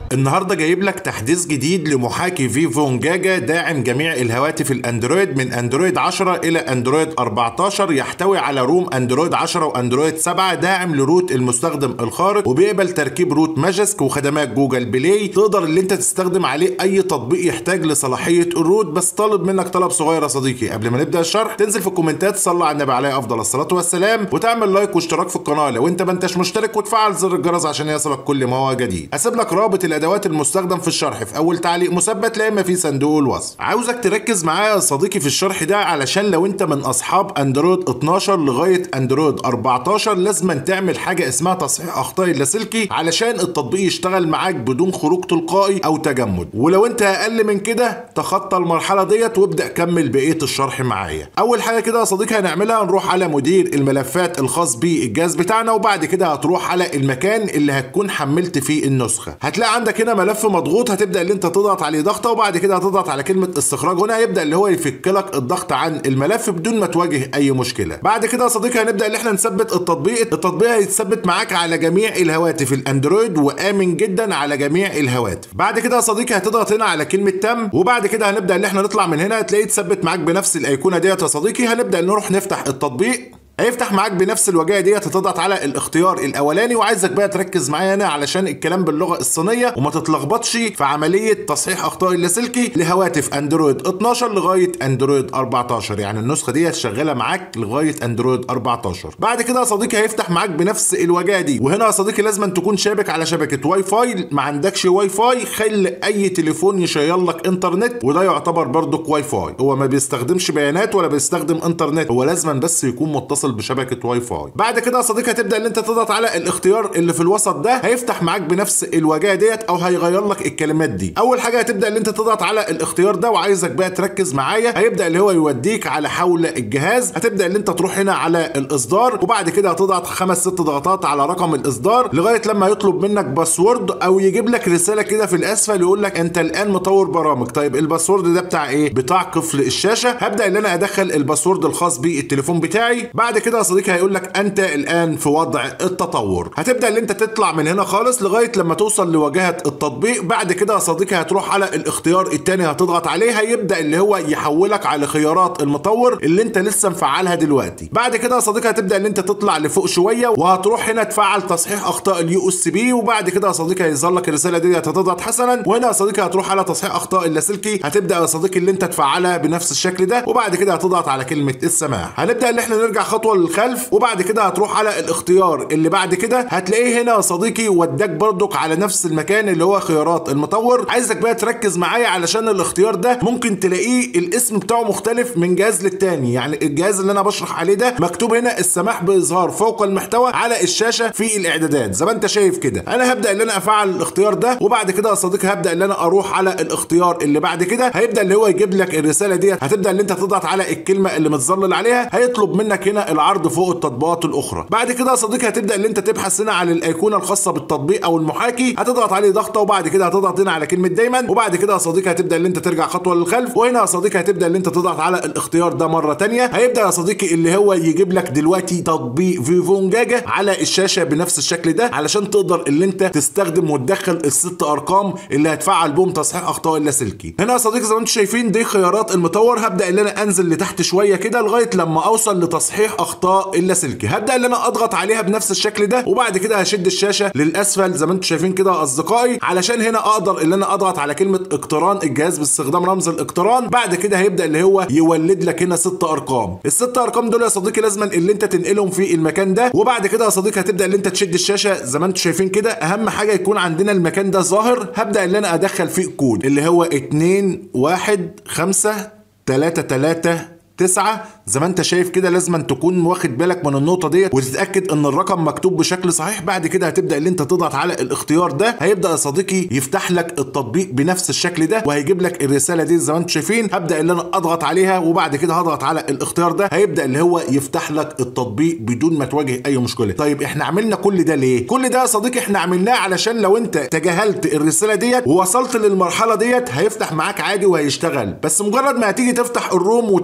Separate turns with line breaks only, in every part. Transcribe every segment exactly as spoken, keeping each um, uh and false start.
النهارده جايب لك تحديث جديد لمحاكي فيفو انجاجا داعم جميع الهواتف الاندرويد من اندرويد عشرة الى اندرويد أربعتاشر، يحتوي على روم اندرويد عشرة واندرويد سبعة، داعم لروت المستخدم الخارق، وبيقبل تركيب روت ماجسك وخدمات جوجل بلاي. تقدر اللي انت تستخدم عليه اي تطبيق يحتاج لصلاحيه الروت. بس طالب منك طلب صغير يا صديقي قبل ما نبدا الشرح، تنزل في الكومنتات تصلي على النبي عليه افضل الصلاه والسلام، وتعمل لايك واشتراك في القناه لو انت ما انتش مشترك، وتفعل زر الجرس عشان يصلك كل ما هو جديد. هسيب لك رابط الادوات المستخدم في الشرح في اول تعليق مثبت، لا اما في صندوق الوصف. عاوزك تركز معايا يا صديقي في الشرح ده، علشان لو انت من اصحاب اندرويد اتناشر لغايه اندرويد أربعتاشر لازم تعمل حاجه اسمها تصحيح اخطاء اللاسلكي علشان التطبيق يشتغل معاك بدون خروج تلقائي او تجمد. ولو انت اقل من كده تخطى المرحله ديت وابدا كمل بقيه الشرح معايا. اول حاجه كده يا صديقي هنعملها، نروح على مدير الملفات الخاص بالجهاز بتاعنا، وبعد كده هتروح على المكان اللي هتكون حملت فيه النسخه. هتلاقي عندك هنا ملف مضغوط، هتبدا اللي انت تضغط عليه ضغطه، وبعد كده هتضغط على كلمه استخراج. هنا هيبدا اللي هو يفك لك الضغط عن الملف بدون ما تواجه اي مشكله. بعد كده يا صديقي هنبدا اللي احنا نثبت التطبيق. التطبيق هيتثبت معاك على جميع الهواتف الاندرويد وامن جدا على جميع الهواتف. بعد كده يا صديقي هتضغط هنا على كلمه تم، وبعد كده هنبدا اللي احنا نطلع من هنا، هتلاقيه يتثبت معاك بنفس الايقونه ديت يا صديقي. هنبدا نروح نفتح التطبيق، هيفتح معاك بنفس الواجهه ديت. هتضغط على الاختيار الاولاني، وعايزك بقى تركز معايا هنا علشان الكلام باللغه الصينيه وما تتلخبطش في عمليه تصحيح اخطاء اللاسلكي لهواتف اندرويد اتناشر لغايه اندرويد أربعتاشر. يعني النسخه ديت شغاله معاك لغايه اندرويد أربعتاشر. بعد كده يا صديقي هيفتح معاك بنفس الواجهه دي، وهنا يا صديقي لازم تكون شابك على شبكه واي فاي. ما عندكش واي فاي خلي اي تليفون يشير لك انترنت، وده يعتبر برضك واي فاي. هو ما بيستخدمش بيانات ولا بيستخدم انترنت، هو لازم بس يكون متصل بشبكه واي فاي. بعد كده يا صديقي هتبدا ان انت تضغط على الاختيار اللي في الوسط ده، هيفتح معاك بنفس الواجهه ديت او هيغير لك الكلمات دي. اول حاجه هتبدا ان انت تضغط على الاختيار ده، وعايزك بقى تركز معايا. هيبدا اللي هو يوديك على حول الجهاز. هتبدا ان انت تروح هنا على الاصدار، وبعد كده هتضغط خمس ست ضغطات على رقم الاصدار لغايه لما يطلب منك باسورد، او يجيب لك رساله كده في الاسفل يقول لك انت الان مطور برامج. طيب الباسورد ده بتاع ايه؟ بتاع قفل الشاشه. هبدا ان انا ادخل الباسورد الخاص بالتليفون بتاعي. بعد كده يا صديقي هيقول لك انت الان في وضع التطور. هتبدا ان انت تطلع من هنا خالص لغايه لما توصل لواجهه التطبيق. بعد كده يا صديقي هتروح على الاختيار الثاني هتضغط عليه، هيبدا اللي هو يحولك على خيارات المطور اللي انت لسه مفعلها دلوقتي. بعد كده يا صديقي هتبدا ان انت تطلع لفوق شويه، وهتروح هنا تفعل تصحيح اخطاء اليو اس بي. وبعد كده يا صديقي هيظهر لك الرساله دي، هتضغط حسنا. وهنا يا صديقي هتروح على تصحيح اخطاء اللاسلكي. هتبدا يا صديقي اللي انت تفعلها بنفس الشكل ده، وبعد كده هتضغط على كلمه السماح. هنبدا ان احنا نرجع خطوه للخلف، وبعد كده هتروح على الاختيار اللي بعد كده. هتلاقيه هنا يا صديقي وداك برضك على نفس المكان اللي هو خيارات المطور. عايزك بقى تركز معايا علشان الاختيار ده ممكن تلاقيه الاسم بتاعه مختلف من جهاز للتاني. يعني الجهاز اللي انا بشرح عليه ده مكتوب هنا السماح باظهار فوق المحتوى على الشاشه في الاعدادات زي ما انت شايف كده. انا هبدا ان انا افعل الاختيار ده، وبعد كده يا صديقي هبدا ان انا اروح على الاختيار اللي بعد كده. هيبدا اللي هو يجيب لك الرساله ديت. هتبدا ان انت تضغط على الكلمه اللي متظلل عليها، هيطلب منك هنا العرض فوق التطبيقات الاخرى. بعد كده يا صديقي هتبدا ان انت تبحث هنا على الايقونه الخاصه بالتطبيق او المحاكي، هتضغط عليه ضغطه، وبعد كده هتضغط هنا على كلمه دايما. وبعد كده يا صديقي هتبدا ان انت ترجع خطوه للخلف، وهنا يا صديقي هتبدا ان انت تضغط على الاختيار ده مره ثانيه. هيبدا يا صديقي اللي هو يجيب لك دلوقتي تطبيق فيفو انجاجا على الشاشه بنفس الشكل ده، علشان تقدر اللي انت تستخدم وتدخل الست ارقام اللي هتفعل بهم تصحيح اخطاء اللاسلكي. هنا يا صديقي زي ما انتم شايفين دي خيارات المطور. هبدا ان انا انزل لتحت شويه كده لغايه لما اوصل لتصحيح اخطاء اللاسلكي. هبدا ان انا اضغط عليها بنفس الشكل ده، وبعد كده هشد الشاشه للاسفل زي ما انتم شايفين كده يا اصدقائي، علشان هنا اقدر ان انا اضغط على كلمه اقتران الجهاز باستخدام رمز الاقتران. بعد كده هيبدا اللي هو يولد لك هنا ست ارقام. الست ارقام دول يا صديقي لازما اللي انت تنقلهم في المكان ده. وبعد كده يا صديقي هتبدا ان انت تشد الشاشه زي ما انتم شايفين كده. اهم حاجه يكون عندنا المكان ده ظاهر. هبدا ان انا ادخل فيه الكود اللي هو اتنين واحد خمسة تلاتة تلاتة تسعة زي ما انت شايف كده. لازم تكون واخد بالك من النقطه ديت وتتاكد ان الرقم مكتوب بشكل صحيح. بعد كده هتبدا ان انت تضغط على الاختيار ده. هيبدا يا صديقي يفتح لك التطبيق بنفس الشكل ده، وهيجيب لك الرساله دي زي ما انتم شايفين. هبدا ان انا اضغط عليها، وبعد كده هضغط على الاختيار ده. هيبدا اللي هو يفتح لك التطبيق بدون ما تواجه اي مشكله. طيب احنا عملنا كل ده ليه؟ كل ده يا صديقي احنا عملناه علشان لو انت تجاهلت الرساله ديت ووصلت للمرحله ديت هيفتح معاك عادي وهيشتغل. بس مجرد ما هتيجي تفتح الروم وتشتغل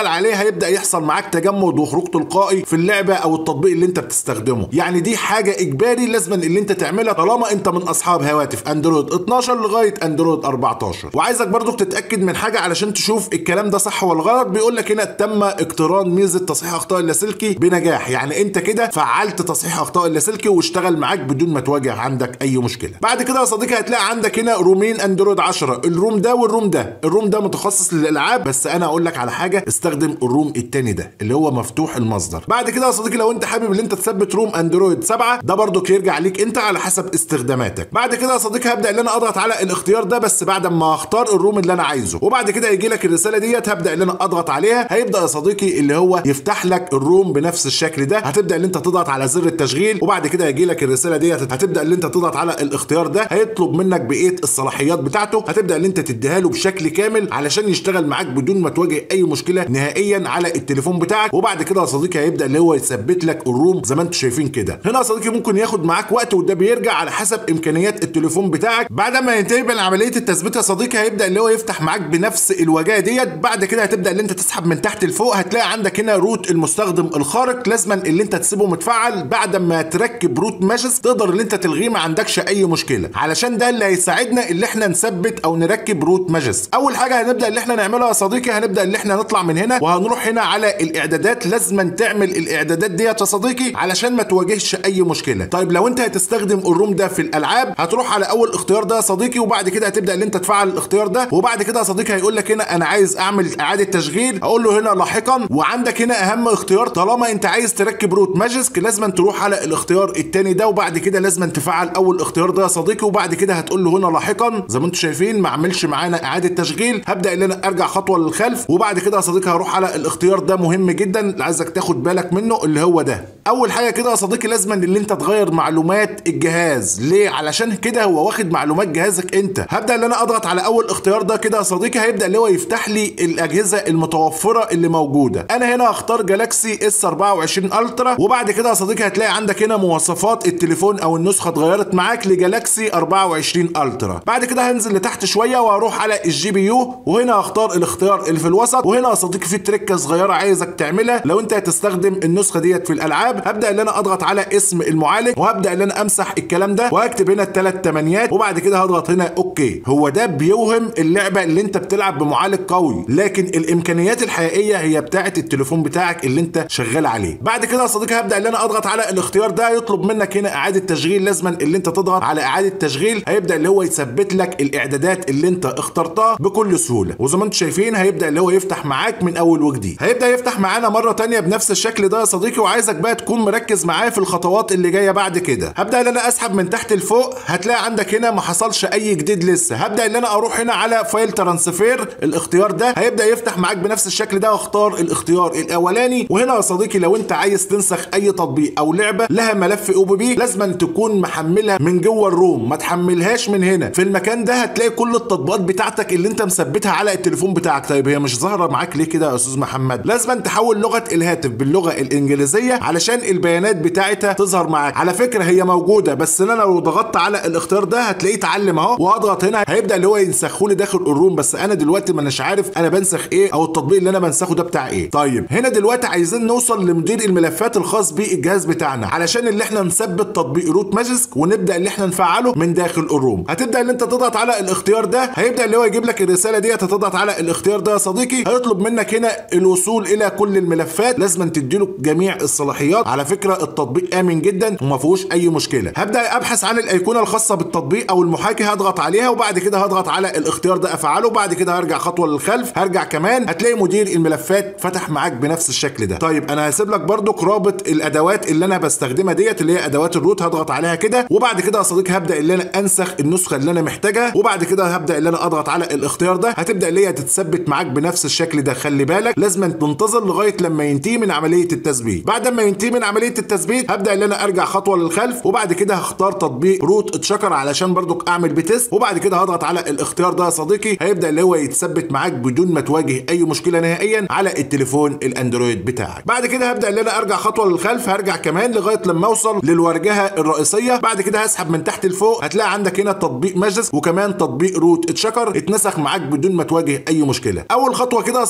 عليه هيبدا يحصل معاك تجمد وخروج تلقائي في اللعبه او التطبيق اللي انت بتستخدمه. يعني دي حاجه اجباري لازم اللي انت تعملها طالما انت من اصحاب هواتف اندرويد اتناشر لغايه اندرويد اربعتاشر. وعايزك برضو تتاكد من حاجه علشان تشوف الكلام ده صح ولا غلط. بيقول لك هنا تم اقتران ميزه تصحيح اخطاء اللاسلكي بنجاح، يعني انت كده فعلت تصحيح اخطاء اللاسلكي واشتغل معاك بدون ما تواجه عندك اي مشكله. بعد كده يا صديقي هتلاقي عندك هنا رومين اندرويد عشرة، الروم ده والروم ده. الروم ده متخصص للالعاب، بس انا اقول لك على حاجه، استخدم الروم التاني ده اللي هو مفتوح المصدر. بعد كده يا صديقي لو انت حابب ان انت تثبت روم اندرويد سبعة ده برضو يرجع ليك انت على حسب استخداماتك. بعد كده يا صديقي هبدا ان انا اضغط على الاختيار ده بس بعد ما اختار الروم اللي انا عايزه، وبعد كده يجي لك الرساله ديت هبدا ان انا اضغط عليها. هيبدا يا صديقي اللي هو يفتح لك الروم بنفس الشكل ده. هتبدا ان انت تضغط على زر التشغيل، وبعد كده يجي لك الرساله ديت هتبدا ان انت تضغط على الاختيار ده. هيطلب منك بقيه الصلاحيات بتاعته، هتبدا ان انت تديها له بشكل كامل علشان يشتغل معاك بدون ما تواجه اي مشكله نهائيا على التليفون بتاعك. وبعد كده يا صديقي هيبدا اللي هو يثبت لك الروم زي ما انتم شايفين كده. هنا يا صديقي ممكن ياخد معاك وقت، وده بيرجع على حسب امكانيات التليفون بتاعك. بعد ما ينتهي من عمليه التثبيت يا صديقي هيبدا اللي هو يفتح معاك بنفس الواجهه ديت. بعد كده هتبدا ان انت تسحب من تحت لفوق، هتلاقي عندك هنا روت المستخدم الخارق، لازما اللي انت تسيبه متفعل. بعد ما تركب روت ماجس تقدر ان انت تلغيه ما عندكش اي مشكله، علشان ده اللي هيساعدنا اللي احنا نثبت او نركب روت ماجس. اول حاجه هنبدا اللي احنا نعملها يا صديقي، هنبدا اللي احنا نطلع من هنا وهنروح هنا على الاعدادات. لازما تعمل الاعدادات ديت يا صديقي علشان ما تواجهش اي مشكله. طيب لو انت هتستخدم الروم ده في الالعاب هتروح على اول اختيار ده يا صديقي، وبعد كده هتبدا ان انت تفعل الاختيار ده. وبعد كده يا صديقي هيقول لك هنا انا عايز اعمل اعاده تشغيل، اقول له هنا لاحقا. وعندك هنا اهم اختيار، طالما انت عايز تركب روت ماجسك لازم تروح على الاختيار الثاني ده، وبعد كده لازم تفعل اول اختيار ده يا صديقي. وبعد كده هتقول له هنا لاحقا زي ما انتم شايفين ما عملش معانا اعاده تشغيل. هبدا ان انا ارجع خطوه للخلف، وبعد كده يا صديقي هروح على الاختيار ده مهم جدا اللي عايزك تاخد بالك منه اللي هو ده. اول حاجه كده يا صديقي لازم ان انت تغير معلومات الجهاز. ليه؟ علشان كده هو واخد معلومات جهازك انت. هبدا ان انا اضغط على اول اختيار ده كده يا صديقي، هيبدا اللي هو يفتح لي الاجهزه المتوفره اللي موجوده. انا هنا هختار جالاكسي اس اربعة وعشرين الترا، وبعد كده يا صديقي هتلاقي عندك هنا مواصفات التليفون او النسخه اتغيرت معاك لجالاكسي اربعة وعشرين الترا. بعد كده هنزل لتحت شويه وهروح على الجي بي يو، وهنا هختار الاختيار اللي في الوسط. وهنا يا صديقي في تريكه صغيره عايزك تعملها لو انت هتستخدم النسخه ديت في الالعاب. هبدا ان انا اضغط على اسم المعالج، وهبدا ان انا امسح الكلام ده وهكتب هنا الثلاث تمانيات، وبعد كده هضغط هنا اوكي. هو ده بيوهم اللعبه اللي انت بتلعب بمعالج قوي، لكن الامكانيات الحقيقيه هي بتاعه التليفون بتاعك اللي انت شغال عليه. بعد كده يا صديقي هبدا ان انا اضغط على الاختيار ده. يطلب منك هنا اعاده تشغيل، لازما اللي انت تضغط على اعاده تشغيل. هيبدا اللي هو يثبت لك الاعدادات اللي انت اخترتها بكل سهوله، وزي ما انتم شايفين هيبدا اللي هو يفتح معاك من اول وجديد. هيبدا يفتح معانا مره ثانيه بنفس الشكل ده يا صديقي، وعايزك بقى تكون مركز معايا في الخطوات اللي جايه بعد كده. هبدا ان انا اسحب من تحت لفوق، هتلاقي عندك هنا ما حصلش اي جديد لسه. هبدا ان انا اروح هنا على فايل ترانسفير، الاختيار ده هيبدا يفتح معاك بنفس الشكل ده، واختار الاختيار الاولاني. وهنا يا صديقي لو انت عايز تنسخ اي تطبيق او لعبه لها ملف او بي بي لازم تكون محملها من جوه الروم، ما تحملهاش من هنا. في المكان ده هتلاقي كل التطبيقات بتاعتك اللي انت مثبتها على التليفون بتاعك. طيب هي مش ظاهره معاك ليه كده يا استاذ محمد؟ لازم تحول لغه الهاتف باللغه الانجليزيه علشان البيانات بتاعتها تظهر معاك. على فكره هي موجوده، بس انا لو ضغطت على الاختيار ده هتلاقيه اتعلم اهو، وهضغط هنا هيبدا اللي هو ينسخه لي داخل الروم. بس انا دلوقتي ما اناش عارف انا بنسخ ايه او التطبيق اللي انا بنسخه ده بتاع ايه. طيب هنا دلوقتي عايزين نوصل لمدير الملفات الخاص بالجهاز بتاعنا علشان اللي احنا نثبت تطبيق روت ماجسك ونبدا اللي احنا نفعله من داخل الروم. هتبدا ان انت تضغط على الاختيار ده، هيبدا اللي هو يجيب لك الرساله ديت. هتضغط على الاختيار ده يا صديقي، هيطلب منك هنا الوصول الى كل الملفات، لازم تديله جميع الصلاحيات. على فكره التطبيق امن جدا وما فيهوش اي مشكله. هبدا ابحث عن الايقونه الخاصه بالتطبيق او المحاكي، هضغط عليها وبعد كده هضغط على الاختيار ده افعله. بعد كده هرجع خطوه للخلف، هرجع كمان هتلاقي مدير الملفات فتح معاك بنفس الشكل ده. طيب انا هسيب لك برده رابط الادوات اللي انا بستخدمها ديت اللي هي ادوات الروت. هضغط عليها كده، وبعد كده يا صديقي هبدا اللي انا انسخ النسخه اللي انا محتاجها. وبعد كده هبدا اللي انا اضغط على الاختيار ده، هتبدا اللي هي تتثبت معاك بنفس الشكل ده. خلي بالك لازم تنتظر لغايه لما ينتهي من عمليه التثبيت. بعد ما ينتهي من عمليه التثبيت هبدا اللي انا ارجع خطوه للخلف، وبعد كده هختار تطبيق روت اتشكر علشان برضك اعمل بتست. وبعد كده هضغط على الاختيار ده يا صديقي، هيبدا اللي هو يتثبت معاك بدون ما تواجه اي مشكله نهائيا على التليفون الاندرويد بتاعك. بعد كده هبدا اللي انا ارجع خطوه للخلف، هرجع كمان لغايه لما اوصل للواجهه الرئيسيه. بعد كده هسحب من تحت لفوق، هتلاقي عندك هنا تطبيق ماجسك وكمان تطبيق روت اتشكر اتنسخ معاك بدون ما تواجه اي مشكله. اول خطوه كده يا صديقي عايز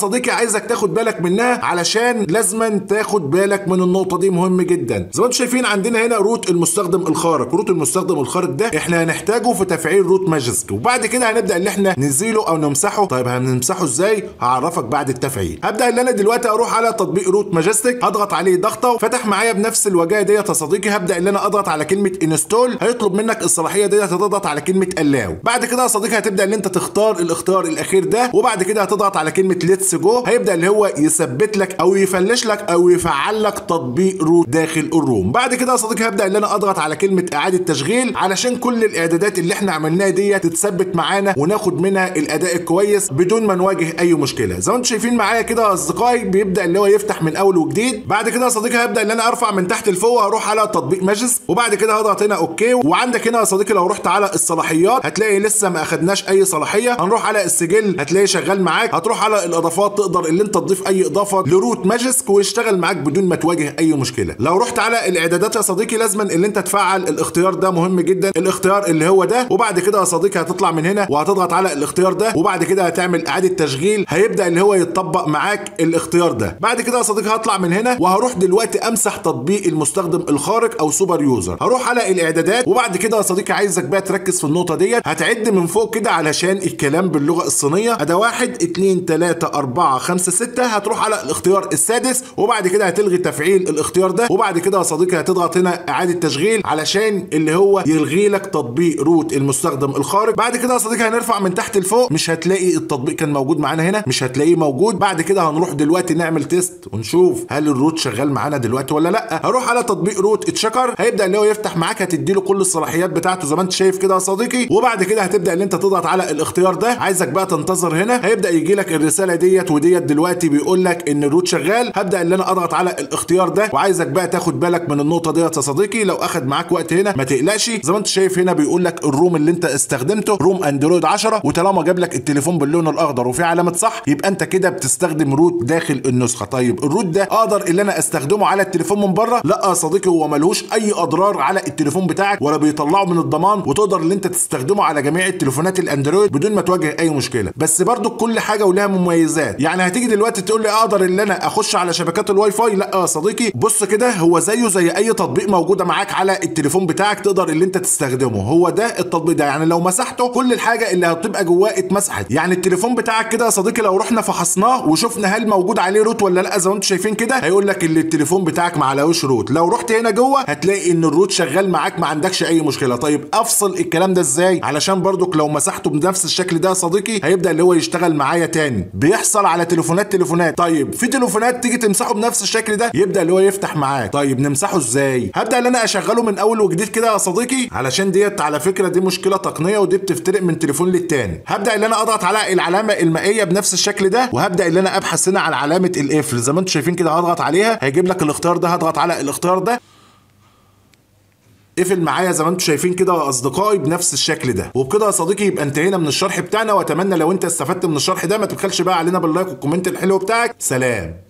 عايزك تاخد بالك منها علشان لازما تاخد بالك من النقطه دي، مهم جدا. زي ما انتم شايفين عندنا هنا روت المستخدم الخارق. روت المستخدم الخارق ده احنا هنحتاجه في تفعيل روت ماجيك، وبعد كده هنبدا ان احنا نزيله او نمسحه. طيب هنمسحه ازاي؟ هعرفك بعد التفعيل. هبدا ان انا دلوقتي اروح على تطبيق روت ماجيك، هضغط عليه ضغطه، فتح معايا بنفس الوجهه ديت يا صديقي. هبدا ان انا اضغط على كلمه انستول، هيطلب منك الصلاحيه ديت، هتضغط على كلمه الاو. بعد كده يا صديقي هتبدا ان انت تختار الاختيار الاخير ده، وبعد كده هتضغط على كلمه ليتس جو. هيبدا اللي هو يثبت لك او يفلش لك او يفعل لك تطبيق روت داخل الروم. بعد كده يا صديقي هبدا ان انا اضغط على كلمه اعاده تشغيل علشان كل الاعدادات اللي احنا عملناها ديت تتثبت معانا وناخد منها الاداء الكويس بدون ما نواجه اي مشكله. زي ما انتم شايفين معايا كده يا اصدقائي بيبدا اللي هو يفتح من اول وجديد. بعد كده يا صديقي هبدا ان انا ارفع من تحت لفوق، هروح على تطبيق ماجيك، وبعد كده هضغط هنا اوكي. وعندك هنا يا صديقي لو رحت على الصلاحيات هتلاقي لسه ما اخدناش اي صلاحيه. هنروح على السجل هتلاقيه شغال معاك. هتروح على الاضافات تقدر اللي انت تضيف اي اضافه لروت ماجيك ويشتغل معاك بدون ما تواجه اي مشكله. لو رحت على الاعدادات يا صديقي لازما اللي انت تفعل الاختيار ده، مهم جدا الاختيار اللي هو ده. وبعد كده يا صديقي هتطلع من هنا وهتضغط على الاختيار ده، وبعد كده هتعمل اعاده تشغيل، هيبدا اللي هو يتطبق معاك الاختيار ده. بعد كده يا صديقي هطلع من هنا وهروح دلوقتي امسح تطبيق المستخدم الخارق او سوبر يوزر. هروح على الاعدادات، وبعد كده يا صديقي عايزك بقى تركز في النقطه ديت. هتعد من فوق كده علشان الكلام باللغه الصينيه. ده واحد اتنين تلاته اربعه خمسه سته. هتروح على الاختيار السادس، وبعد كده هتلغي تفعيل الاختيار ده، وبعد كده يا صديقي هتضغط هنا اعاده تشغيل علشان اللي هو يلغي لك تطبيق روت المستخدم الخارق. بعد كده يا صديقي هنرفع من تحت لفوق، مش هتلاقي التطبيق كان موجود معانا هنا، مش هتلاقيه موجود. بعد كده هنروح دلوقتي نعمل تيست ونشوف هل الروت شغال معانا دلوقتي ولا لا. هروح على تطبيق روت اتشكر، هيبدا اللي هو يفتح معاك، هتدي له كل الصلاحيات بتاعته زي ما انت شايف كده يا صديقي. وبعد كده هتبدا ان انت تضغط على الاختيار ده. عايزك بقى تنتظر هنا، هيبدا يجي لك الرساله ديت وديت دلوقتي بيقول لك ان الروت شغال. هبدا ان انا اضغط على الاختيار ده، وعايزك بقى تاخد بالك من النقطه ديت يا صديقي. لو اخد معاك وقت هنا ما تقلقش، زي ما انت شايف هنا بيقول لك الروم اللي انت استخدمته روم اندرويد عشرة، وطالما جاب لك التليفون باللون الاخضر وفي علامه صح يبقى انت كده بتستخدم روت داخل النسخه. طيب الروت ده اقدر اللي انا استخدمه على التليفون من بره؟ لا يا صديقي، هو ملهوش اي اضرار على التليفون بتاعك ولا بيطلعه من الضمان، وتقدر اللي انت تستخدمه على جميع التليفونات الاندرويد بدون ما تواجه اي مشكله. بس برضو كل حاجه ولها مميزات. يعني هتيجي دلوقتي تقول لي اقدر اللي انا اخش على شبكات الواي فاي؟ لا يا صديقي، بص كده هو زيه زي اي تطبيق موجوده معاك على التليفون بتاعك تقدر اللي انت تستخدمه. هو ده التطبيق ده، يعني لو مسحته كل الحاجه اللي هتبقى جواه اتمسحت. يعني التليفون بتاعك كده يا صديقي لو رحنا فحصناه وشفنا هل موجود عليه روت ولا لا، زي ما انتم شايفين كده هيقول لك ان التليفون بتاعك ما عليهوش روت. لو رحت هنا جوه هتلاقي ان الروت شغال معاك، ما عندكش اي مشكله. طيب افصل الكلام ده ازاي؟ علشان برضك لو مسحته بنفس الشكل ده يا صديقي هيبدا اللي هو يشتغل معايا تاني. بيحصل على تليفونات تليفونات. طيب في تليفونات تيجي تمسحه بنفس الشكل ده يبدا اللي هو يفتح معاك. طيب نمسحه ازاي؟ هبدا ان انا اشغله من اول وجديد كده يا صديقي، علشان ديت على فكره دي مشكله تقنيه ودي بتفترق من تليفون للتاني. هبدا ان انا اضغط على العلامه المائيه بنفس الشكل ده، وهبدا ان انا ابحث هنا على علامه القفل زي ما انتم شايفين كده. هضغط عليها هيجيب لك الاختيار ده، هضغط على الاختيار ده قفل معايا زي ما انتم شايفين كده يا اصدقائي بنفس الشكل ده. وبكده يا صديقي يبقى انتهينا من الشرح بتاعنا، واتمنى لو انت استفدت من الشرح ده ما تبخلش بقى علينا باللايك والكومنت الحلو بتاعك. سلام.